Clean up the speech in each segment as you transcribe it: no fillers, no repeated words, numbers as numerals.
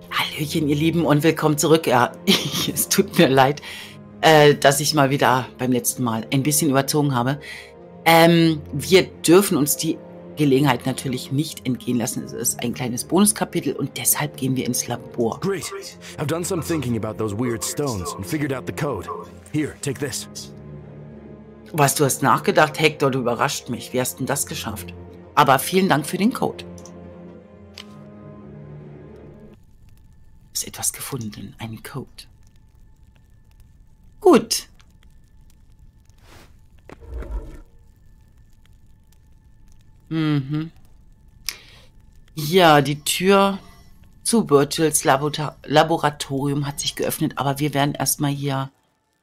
Hallöchen, ihr Lieben, und willkommen zurück. Ja, es tut mir leid, dass ich mal wieder beim letzten Mal ein bisschen überzogen habe. Wir dürfen uns die Gelegenheit natürlich nicht entgehen lassen. Es ist ein kleines Bonuskapitel und deshalb gehen wir ins Labor. Great. I've done some thinking about those weird stones and figured out the code. Here, take this. Was, du hast nachgedacht, Hector, du überrascht mich. Wie hast du das geschafft? Aber vielen Dank für den Code. Ist etwas gefunden, ein Code. Gut. Ja, die Tür zu Virgils Laboratorium hat sich geöffnet, aber wir werden erstmal hier...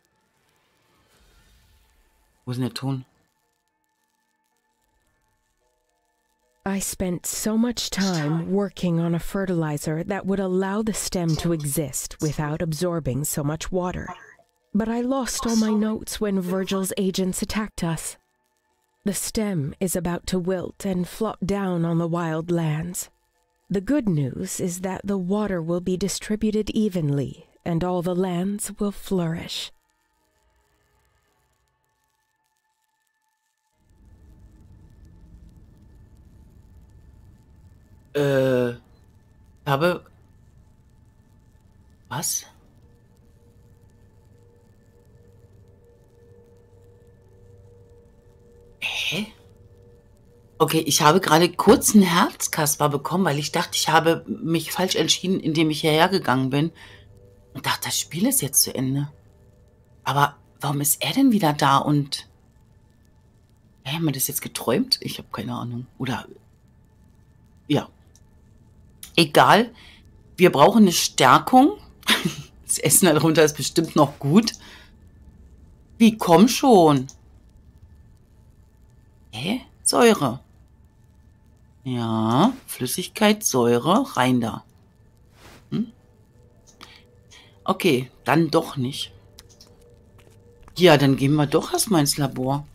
Wo ist denn der Ton? I spent so much time working on a fertilizer that would allow the stem to exist without absorbing so much water. But I lost all my notes when Virgil's agents attacked us. The stem is about to wilt and flop down on the wild lands. The good news is that the water will be distributed evenly and all the lands will flourish. Habe... Was? Hä? Okay, ich habe gerade kurz einen Herzkasper bekommen, weil ich dachte, ich habe mich falsch entschieden, indem ich hierher gegangen bin. Und dachte, das Spiel ist jetzt zu Ende. Aber warum ist er denn wieder da und... Haben wir das jetzt geträumt? Ich habe keine Ahnung. Oder... Ja. Egal. Wir brauchen eine Stärkung. Das Essen darunter ist bestimmt noch gut. Wie, komm schon. Hä? Säure. Ja, Flüssigkeit, Säure, rein da. Okay, dann doch nicht. Ja, dann gehen wir doch erstmal ins Labor.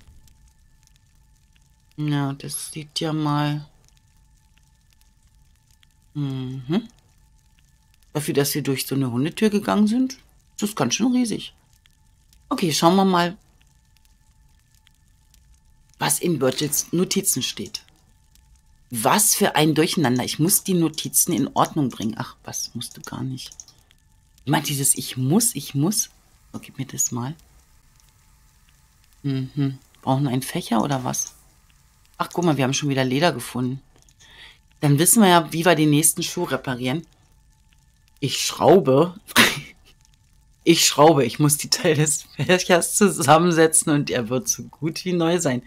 Ja, das sieht ja mal... Dafür, dass wir durch so eine Hundetür gegangen sind, ist das ganz schön riesig. Okay, schauen wir mal, was in Virgils Notizen steht. Was für ein Durcheinander. Ich muss die Notizen in Ordnung bringen. Ach, was musst du gar nicht. Ich meine, dieses ich muss. So, gib mir das mal. Brauchen wir einen Fächer oder was? Ach, guck mal, wir haben schon wieder Leder gefunden. Dann wissen wir ja, wie wir den nächsten Schuh reparieren. Ich schraube. Ich muss die Teile des Fächers zusammensetzen und er wird so gut wie neu sein.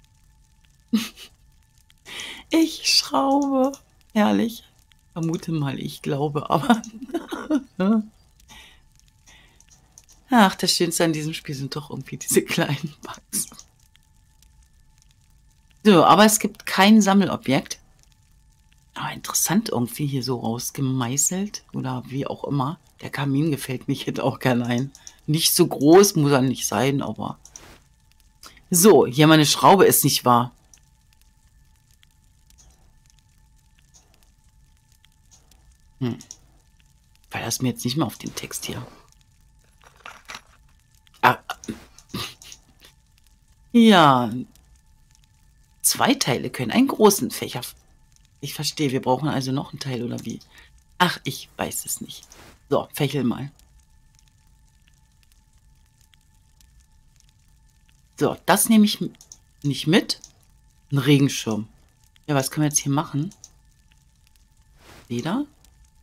Ich schraube. Herrlich. Vermute mal, ich glaube, aber... Ach, das Schönste an diesem Spiel sind doch irgendwie diese kleinen Bugs. So, aber es gibt kein Sammelobjekt. Aber interessant irgendwie hier so rausgemeißelt oder wie auch immer. Der Kamin gefällt mich jetzt auch gerne ein. Nicht so groß, muss er nicht sein, aber... So, hier meine Schraube ist nicht wahr. Weil das mir jetzt nicht mehr auf den Text hier. Ja. 2 Teile können einen großen Fächer... Ich verstehe, wir brauchen also noch einen Teil, oder wie? Ach, ich weiß es nicht. So, fächel mal. So, das nehme ich nicht mit. Ein Regenschirm. Ja, was können wir jetzt hier machen? Leder.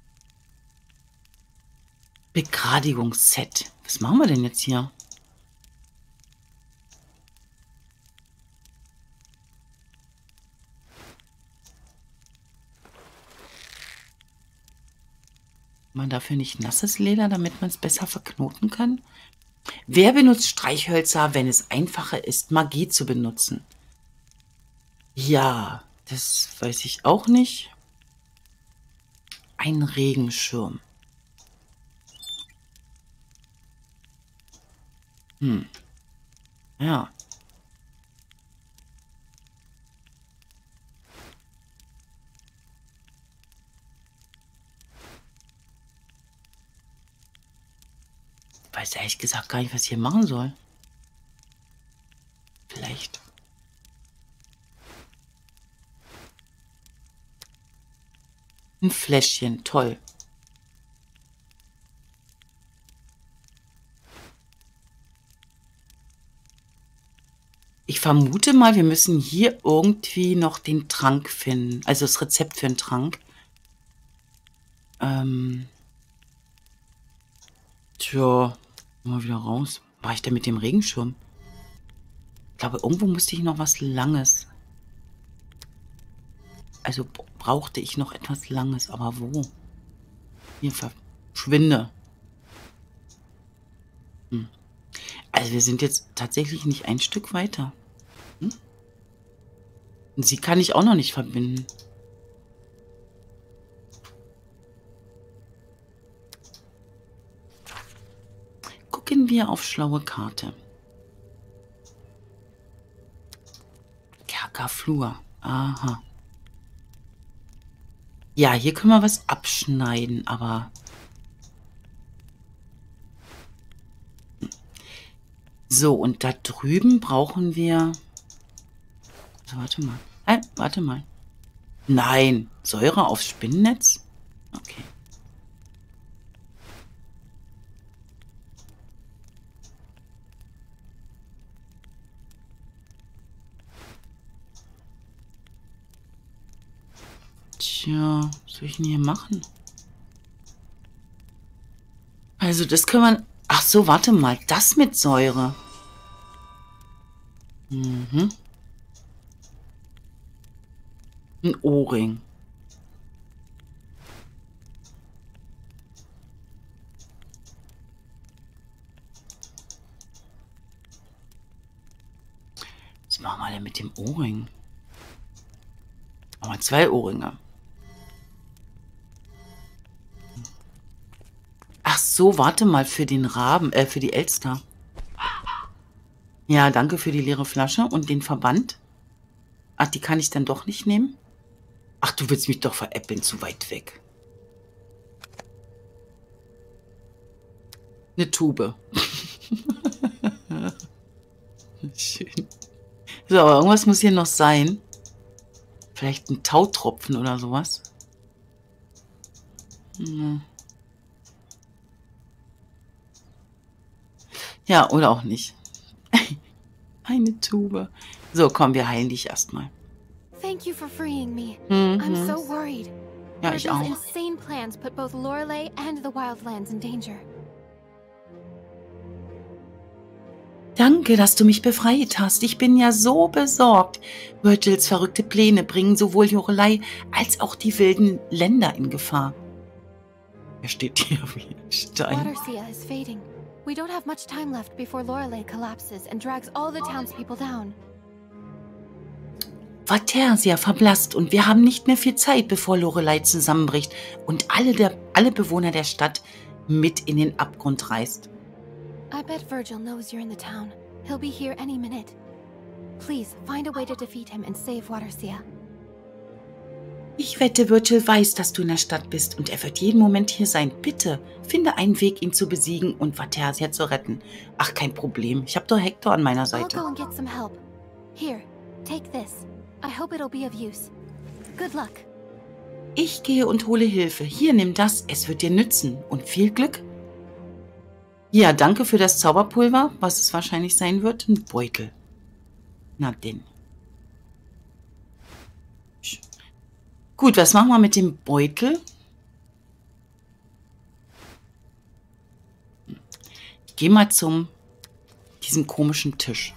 Begradigungsset. Was machen wir denn jetzt hier? Man dafür nicht nasses Leder, damit man es besser verknoten kann? Wer benutzt Streichhölzer, wenn es einfacher ist, Magie zu benutzen? Ja, das weiß ich auch nicht. Ein Regenschirm. Ja. weiß ehrlich gesagt gar nicht, was ich hier machen soll. Vielleicht. Ein Fläschchen, toll. Ich vermute mal, wir müssen hier irgendwie noch den Trank finden. Also das Rezept für einen Trank. Tja, mal wieder raus. War ich denn mit dem Regenschirm? Ich glaube, irgendwo musste ich noch was Langes. Also brauchte ich noch etwas Langes, aber wo? Hier verschwinde. Also wir sind jetzt tatsächlich nicht ein Stück weiter. Und sie kann ich auch noch nicht verbinden. Gucken wir auf schlaue Karte. Kerkerflur. Aha. Ja, hier können wir was abschneiden, aber... So, und da drüben brauchen wir... Also, warte mal. Warte mal. Nein, Säure aufs Spinnennetz? Okay. Tja, was soll ich denn hier machen? Also das können wir... Ach so, warte mal. Das mit Säure. Mhm. Ein Ohrring. Was machen wir denn mit dem Ohrring? Machen wir 2 Ohrringe. Ach so, warte mal, für den Raben, für die Elster. Ja, danke für die leere Flasche und den Verband. Ach, die kann ich dann doch nicht nehmen? Ach, du willst mich doch veräppeln, zu weit weg. Eine Tube. Schön. So, aber irgendwas muss hier noch sein. Vielleicht ein Tautropfen oder sowas. Ja, oder auch nicht. Eine Tube. So, komm, wir heilen dich erstmal. Thank you for freeing me. I'm so worried. Ja, ich Virgil's auch. insane plans put both Lorelei and the Wildlands in danger. Danke, dass du mich befreit hast. Ich bin ja so besorgt. Virgils verrückte Pläne bringen sowohl Lorelei als auch die wilden Länder in Gefahr. Er steht hier wie ein Stein. Watersia is fading. We don't have much time left before Lorelei collapses and drags all the townspeople down. Vatersia verblasst und wir haben nicht mehr viel Zeit, bevor Lorelei zusammenbricht und alle Bewohner der Stadt mit in den Abgrund reißt. I bet Virgil knows you're in the town. He'll be here any minute. Please, find a way to defeat him and save Watersia. Ich wette, Virgil weiß, dass du in der Stadt bist und er wird jeden Moment hier sein. Bitte, finde einen Weg, ihn zu besiegen und Vatersia zu retten. Ach, kein Problem. Ich habe doch Hector an meiner I'll Seite. go and get some help. Here, take this. I hope it'll be of use. Good luck. Ich gehe und hole Hilfe. Hier, nimm das. Es wird dir nützen. Und viel Glück. Ja, danke für das Zauberpulver, was es wahrscheinlich sein wird. Ein Beutel. Na denn. Gut, was machen wir mit dem Beutel? Ich gehe mal zum diesem komischen Tisch.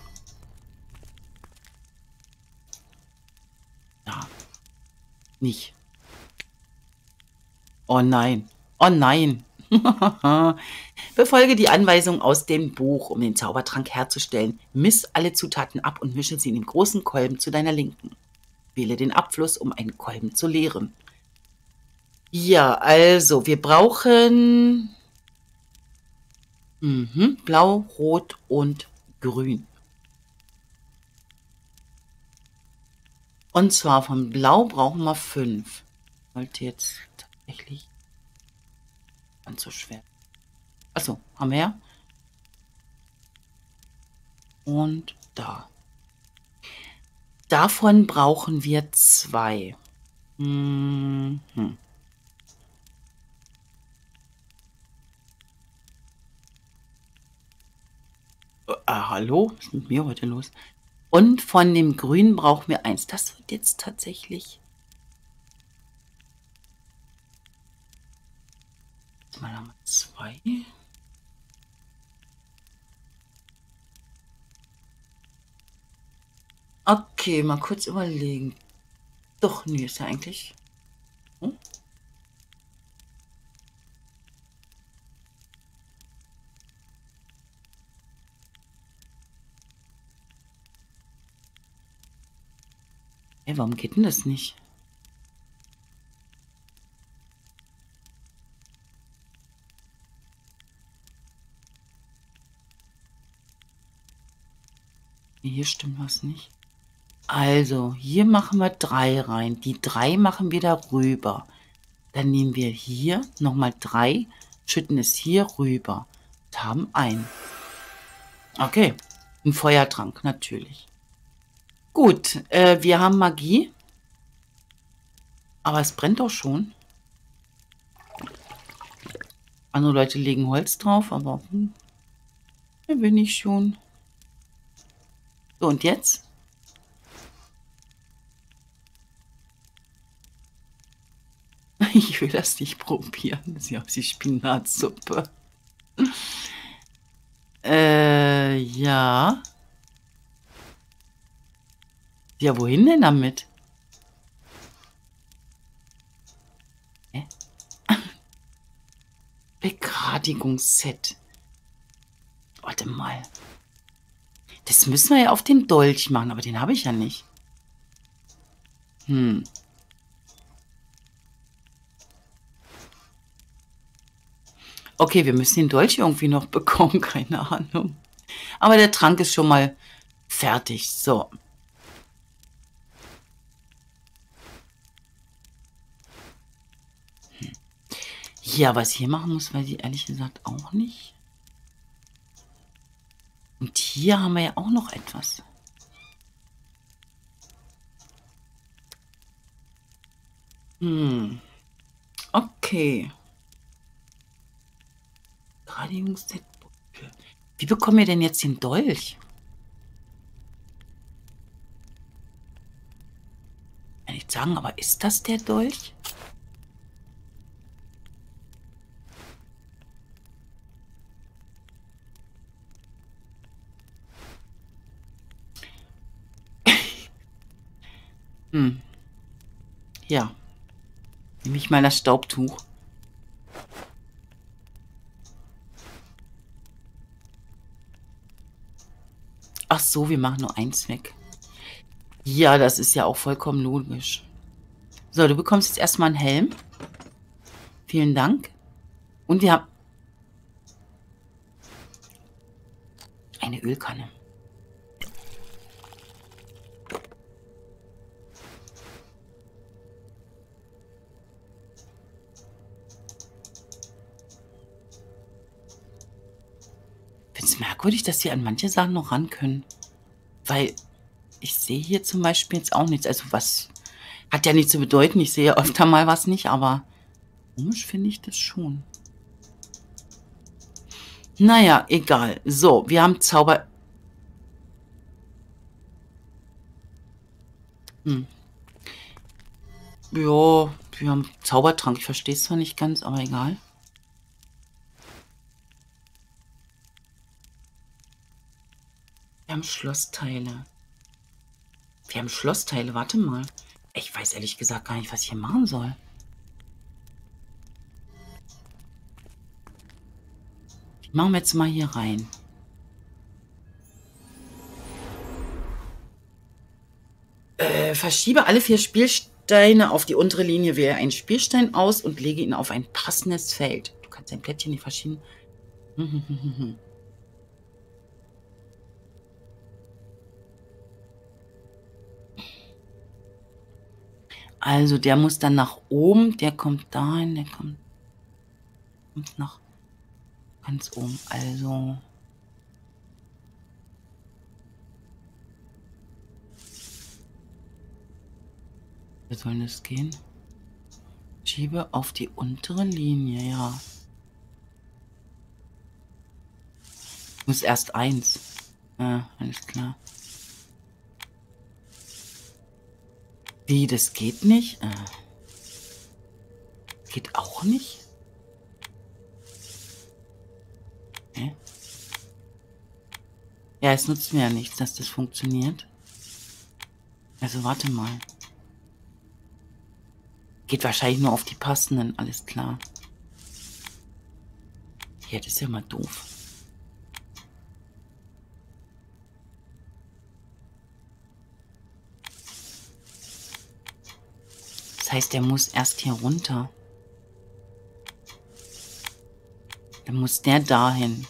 Ja. Nicht. Oh nein. Oh nein. Befolge die Anweisung aus dem Buch, um den Zaubertrank herzustellen. Miss alle Zutaten ab und mische sie in den großen Kolben zu deiner Linken. Wähle den Abfluss, um einen Kolben zu leeren. Ja, also, wir brauchen Blau, Rot und Grün. Und zwar von Blau brauchen wir 5. Sollte jetzt tatsächlich ganz so schwer. Achso, haben wir ja. und da. Davon brauchen wir 2. Mhm. Hallo? Was ist mit mir heute los? Und von dem Grün brauchen wir 1. Das wird jetzt tatsächlich... Jetzt mal haben wir 2. Okay, mal kurz überlegen. Doch, nee, ist ja eigentlich... Hm? Hey, warum geht denn das nicht? Hier stimmt was nicht. Also, hier machen wir 3 rein. Die 3 machen wir darüber. Dann nehmen wir hier nochmal 3, schütten es hier rüber und haben 1. Okay, ein Feuertrank, natürlich. Gut, wir haben Magie. Aber es brennt doch schon. Andere Leute legen Holz drauf, aber da bin ich schon. So, und jetzt? Ich will das nicht probieren. Sie haben die Spinatsuppe. Ja. Ja, wohin denn damit? Begradigungsset. Warte mal. Das müssen wir ja auf den Dolch machen, aber den habe ich ja nicht. Okay, wir müssen den Dolch irgendwie noch bekommen, keine Ahnung. Aber der Trank ist schon mal fertig. So. Ja, was ich hier machen muss, weiß ich ehrlich gesagt auch nicht. Und hier haben wir ja auch noch etwas. Okay. Begradigungsset. Wie bekommen wir denn jetzt den Dolch? Kann ich sagen, aber ist das der Dolch? Ja. Nehme ich mal das Staubtuch. Ach so, wir machen nur 1 weg. Ja, das ist ja auch vollkommen logisch. So, du bekommst jetzt erstmal einen Helm. Vielen Dank. Und wir haben eine Ölkanne. Ich finde es merkwürdig, dass wir an manche Sachen noch ran können. Weil ich sehe hier zum Beispiel jetzt auch nichts. Also was hat ja nichts zu bedeuten. Ich sehe ja öfter mal was nicht, aber komisch finde ich das schon. Naja, egal. So, wir haben Zauber... Ja, wir haben Zaubertrank. Ich verstehe es zwar nicht ganz, aber egal. Wir haben Schlossteile. Wir haben Schlossteile, warte mal. Ich weiß ehrlich gesagt gar nicht, was ich hier machen soll. Die machen wir jetzt mal hier rein. Verschiebe alle 4 Spielsteine auf die untere Linie, wähle einen Spielstein aus und lege ihn auf ein passendes Feld. Du kannst dein Plättchen nicht verschieben. Also der muss dann nach oben, der kommt dahin, der kommt nach ganz oben. Also Wie soll das gehen? Schiebe auf die untere Linie, ja. Muss erst 1. Ja, alles klar. Wie, das geht nicht? Geht auch nicht? Okay. Ja, es nutzt mir ja nichts, dass das funktioniert. Also warte mal. Geht wahrscheinlich nur auf die passenden, alles klar. Ja, das ist ja mal doof. Das heißt, der muss erst hier runter. Dann muss der dahin.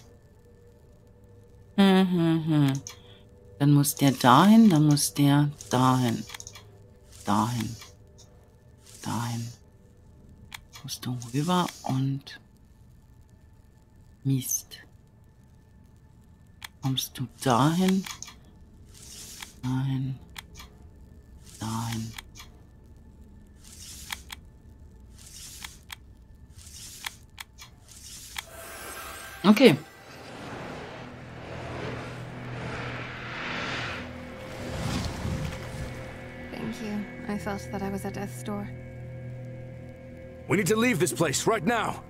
Dann muss der dahin, dann muss der dahin. Dahin. Dahin. Musst du rüber und Mist. Kommst du dahin? Dahin. Dahin. Okay. Thank you. I felt that I was at death's door. We need to leave this place right now.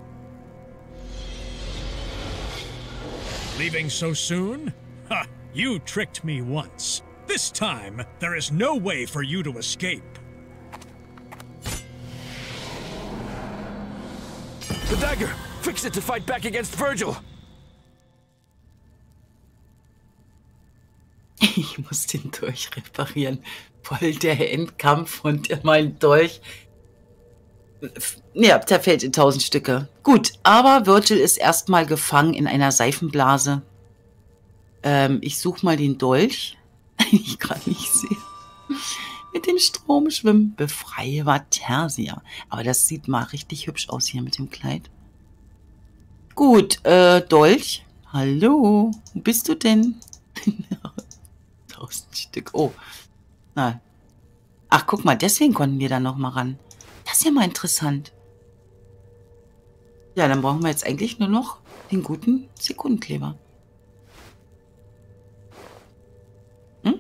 Leaving so soon? Ha! You tricked me once. This time, there is no way for you to escape. The dagger! Fix it to fight back against Virgil! Ich muss den Dolch reparieren. Voll der Endkampf und mein Dolch. Ja, zerfällt in 1000 Stücke. Gut, aber Virgil ist erstmal gefangen in einer Seifenblase. Ich suche mal den Dolch. Ich gerade nicht sehe. Mit dem Strom schwimmen. Befreie Vatersia. Aber das sieht mal richtig hübsch aus hier mit dem Kleid. Gut, Dolch. Hallo, wo bist du denn? 1000 Stück. Oh. Na. Ach, guck mal, deswegen konnten wir da noch mal ran. Das ist ja mal interessant. Ja, dann brauchen wir jetzt eigentlich nur noch den guten Sekundenkleber. Hm?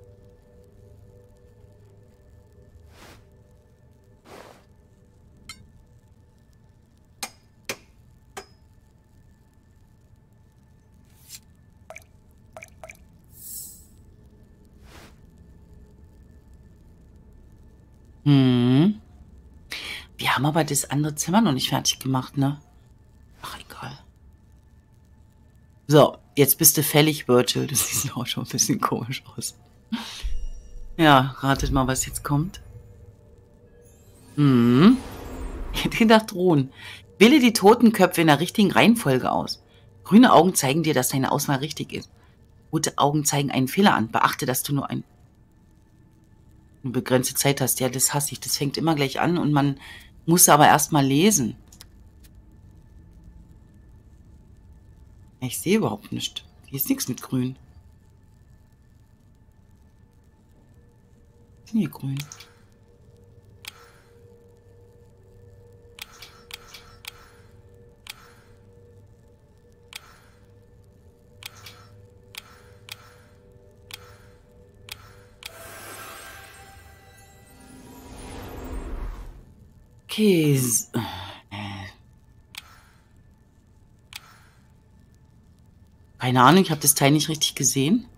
Hm. Wir haben aber das andere Zimmer noch nicht fertig gemacht, ne? Ach, egal. So, jetzt bist du fällig, Virgil. Das sieht auch schon ein bisschen komisch aus. Ja, ratet mal, was jetzt kommt. Hm. Ich hätte gedacht, Ruhen. Wähle die Totenköpfe in der richtigen Reihenfolge aus. Grüne Augen zeigen dir, dass deine Auswahl richtig ist. Rote Augen zeigen einen Fehler an. Beachte, dass du nur eine begrenzte Zeit hast. Ja, das hasse ich. Das fängt immer gleich an und man muss aber erstmal lesen. Ich sehe überhaupt nichts. Hier ist nichts mit grün. Was ist denn hier grün? Okay. Keine Ahnung, ich habe das Teil nicht richtig gesehen.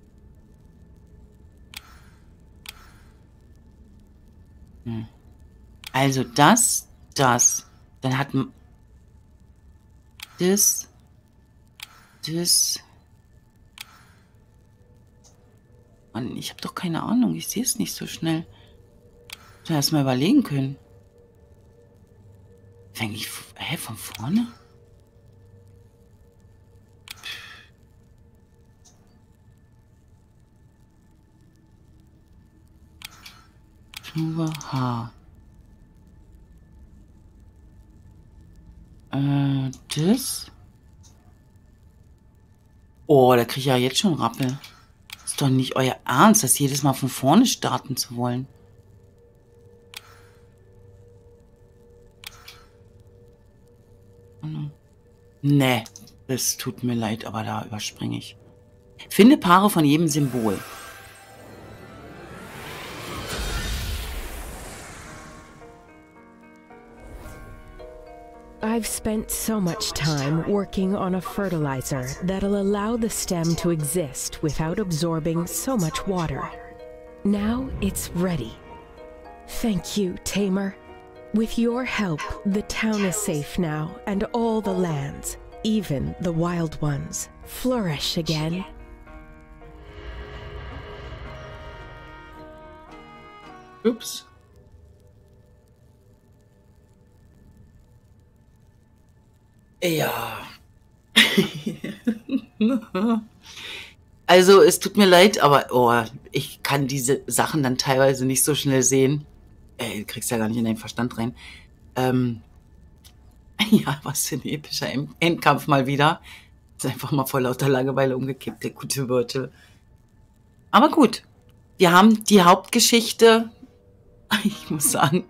Also das. Dann hat das. Mann, ich habe doch keine Ahnung. Ich sehe es nicht so schnell. Ich erst mal überlegen können. Fänge ich von vorne? H. Das? Oh, da kriege ich ja jetzt schon Rappel. Ist doch nicht euer Ernst, das jedes Mal von vorne starten zu wollen. Ne, es tut mir leid, aber da überspringe ich. Finde Paare von jedem Symbol. I've spent so much time working on a fertilizer that'll allow the stem to exist without absorbing so much water. Now it's ready. Thank you, Tamer. With your help, the town is safe now, and all the lands, even the wild ones, flourish again. Ups. Ja. Also, es tut mir leid, aber oh, ich kann diese Sachen dann teilweise nicht so schnell sehen. Du kriegst ja gar nicht in deinen Verstand rein. Ja, was für ein epischer Endkampf mal wieder. Ist einfach mal vor lauter Langeweile umgekippt, der gute Wirtel. Aber gut, wir haben die Hauptgeschichte. Ich muss sagen,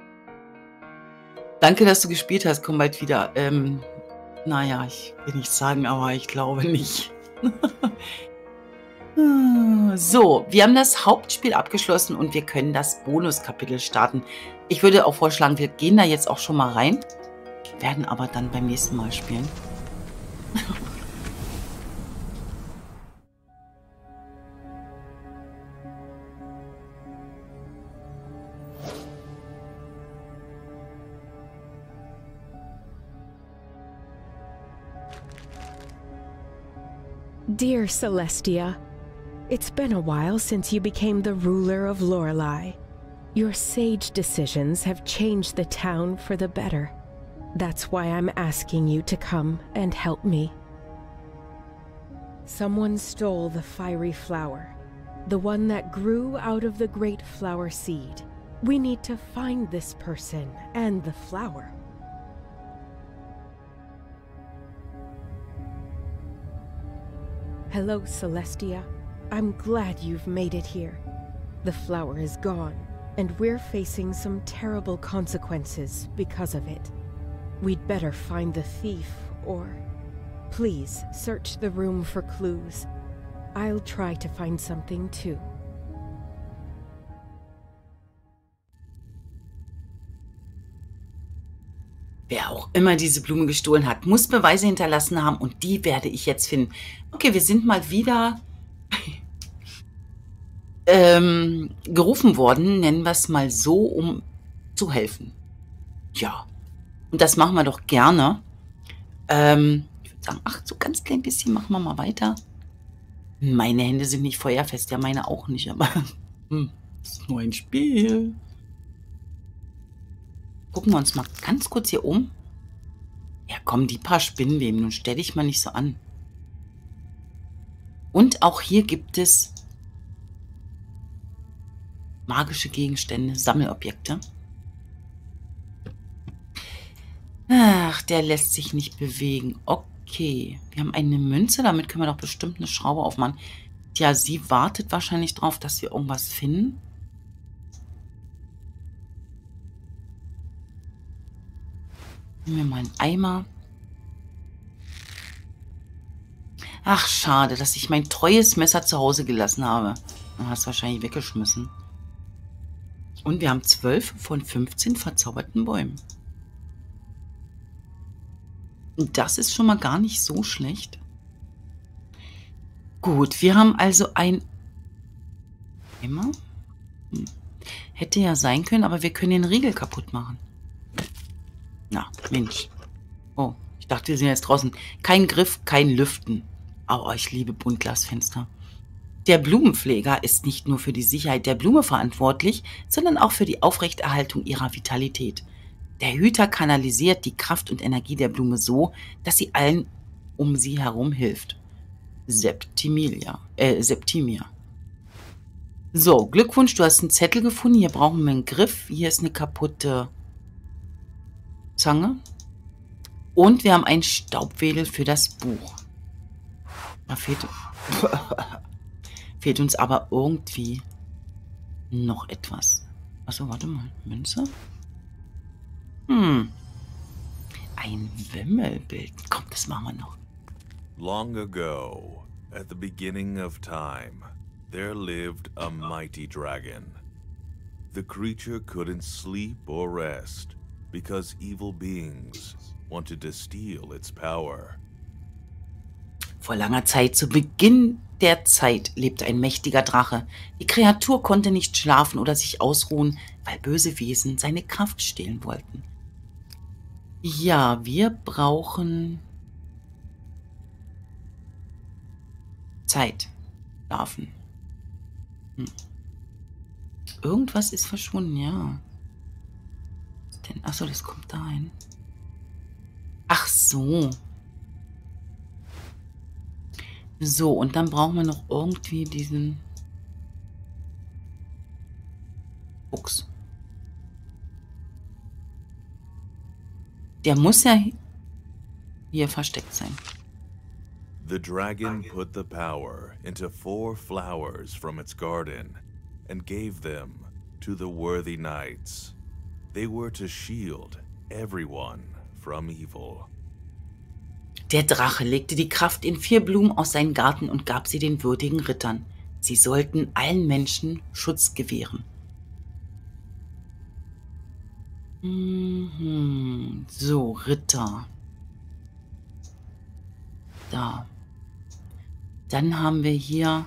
danke, dass du gespielt hast. Komm bald wieder. Naja, ich will nicht sagen, aber ich glaube nicht. So, wir haben das Hauptspiel abgeschlossen und wir können das Bonuskapitel starten. Ich würde auch vorschlagen, wir gehen da jetzt auch schon mal rein, werden aber dann beim nächsten Mal spielen. Dear Celestia, it's been a while since you became the ruler of Lorelei. Your sage decisions have changed the town for the better. That's why I'm asking you to come and help me. Someone stole the fiery flower, the one that grew out of the great flower seed. We need to find this person and the flower. Hello, Celestia. I'm glad you've made it here. The flower is gone, and we're facing some terrible consequences because of it. We'd better find the thief, or... Please, search the room for clues. I'll try to find something too. Wer auch immer diese Blume gestohlen hat, muss Beweise hinterlassen haben und die werde ich jetzt finden. Okay, wir sind mal wieder gerufen worden, nennen wir es mal so, um zu helfen. Ja, und das machen wir doch gerne. Ich würde sagen, ach, so ganz klein bisschen machen wir mal weiter. Meine Hände sind nicht feuerfest, ja, meine auch nicht, aber das ist nur ein Spiel. Gucken wir uns mal ganz kurz hier um. Ja, komm, die paar Spinnenweben, nun stell dich mal nicht so an. Und auch hier gibt es magische Gegenstände, Sammelobjekte. Ach, der lässt sich nicht bewegen. Okay, wir haben eine Münze, damit können wir doch bestimmt eine Schraube aufmachen. Tja, sie wartet wahrscheinlich drauf, dass wir irgendwas finden. Nehmen wir mal einen Eimer. Ach, schade, dass ich mein treues Messer zu Hause gelassen habe. Man hat es wahrscheinlich weggeschmissen. Und wir haben 12 von 15 verzauberten Bäumen. Und das ist schon mal gar nicht so schlecht. Gut, wir haben also ein Eimer. Hätte ja sein können, aber wir können den Riegel kaputt machen. Na, Mensch. Oh, ich dachte, wir sind jetzt draußen. Kein Griff, kein Lüften. Oh, ich liebe Buntglasfenster. Der Blumenpfleger ist nicht nur für die Sicherheit der Blume verantwortlich, sondern auch für die Aufrechterhaltung ihrer Vitalität. Der Hüter kanalisiert die Kraft und Energie der Blume so, dass sie allen um sie herum hilft. Septimia. So, Glückwunsch, du hast einen Zettel gefunden. Hier brauchen wir einen Griff. Hier ist eine kaputte Zange. Und wir haben einen Staubwedel für das Buch. Da fehlt uns aber irgendwie noch etwas. Achso, warte mal. Münze? Ein Ein Wimmelbild. Komm, das machen wir noch. Long ago, at the beginning of time, there lived a mighty dragon. The creature couldn't sleep or rest because evil beings wanted to steal its power. Vor langer Zeit, zu Beginn der Zeit, lebte ein mächtiger Drache. Die Kreatur konnte nicht schlafen oder sich ausruhen, weil böse Wesen seine Kraft stehlen wollten. Ja, wir brauchen Zeit. Schlafen. Irgendwas ist verschwunden, ja. Denn, achso, das kommt dahin. Ach so. So, und dann brauchen wir noch irgendwie diesen Fuchs. Der muss ja hier versteckt sein. The dragon put the power into 4 flowers from its garden and gave them to the worthy knights. They were to shield everyone from evil. Der Drache legte die Kraft in 4 Blumen aus seinem Garten und gab sie den würdigen Rittern. Sie sollten allen Menschen Schutz gewähren. So, Ritter. Da. Dann haben wir hier...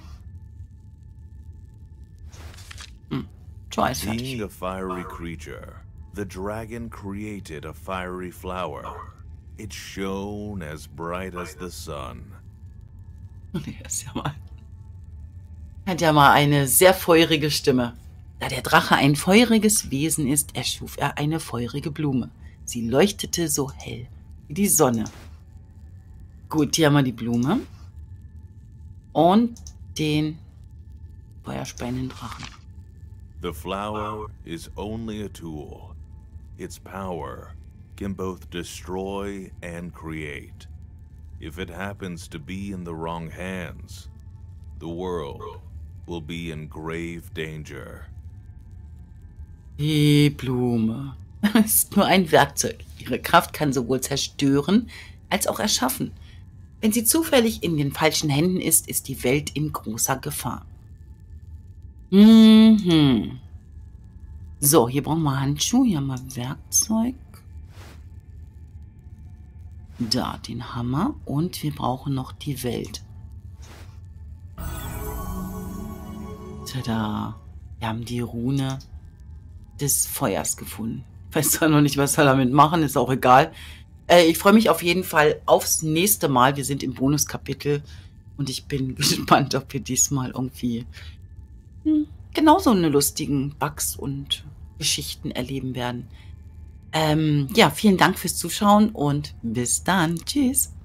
Joy ist fertig. Being a fiery creature, the dragon created a fiery flower. It shone as bright as the sun. Der ist ja mal... Hat ja mal eine sehr feurige Stimme. Da der Drache ein feuriges Wesen ist, erschuf er eine feurige Blume. Sie leuchtete so hell wie die Sonne. Gut, hier haben wir die Blume. Und den feuerspeienden Drachen. The flower is only a tool. Its power can both destroy and create. If it happens to be in the wrong hands, the world will be in grave danger. Die Blume ist nur ein Werkzeug. Ihre Kraft kann sowohl zerstören als auch erschaffen. Wenn sie zufällig in den falschen Händen ist, ist die Welt in großer Gefahr. So, hier brauchen wir Handschuhe, hier haben wir Werkzeug. Da, den Hammer. Und wir brauchen noch die Welt. Tada. Wir haben die Rune des Feuers gefunden. Ich weiß zwar noch nicht, was wir damit machen, ist auch egal. Ich freue mich auf jeden Fall aufs nächste Mal. Wir sind im Bonuskapitel und ich bin gespannt, ob wir diesmal irgendwie genauso eine lustigen Bugs und Geschichten erleben werden. Ja, vielen Dank fürs Zuschauen und bis dann. Tschüss.